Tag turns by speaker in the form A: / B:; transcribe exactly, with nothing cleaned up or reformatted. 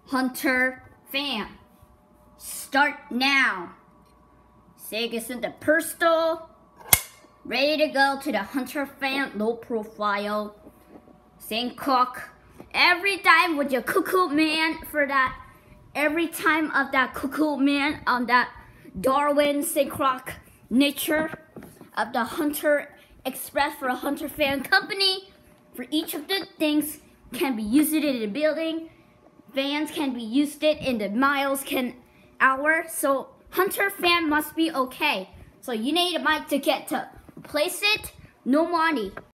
A: Hunter Fan. Start now. Sig is in the pistol. Ready to go to the Hunter Fan low profile. Same cook. Every time with your cuckoo man for that. Every time of that cuckoo man on that Darwin Syncroc nature of the Hunter Express for a Hunter Fan Company. For each of the things can be used in the building. Fans can be used it in the miles can hour. So Hunter Fan must be okay. So you need a mic to get to place it. No money.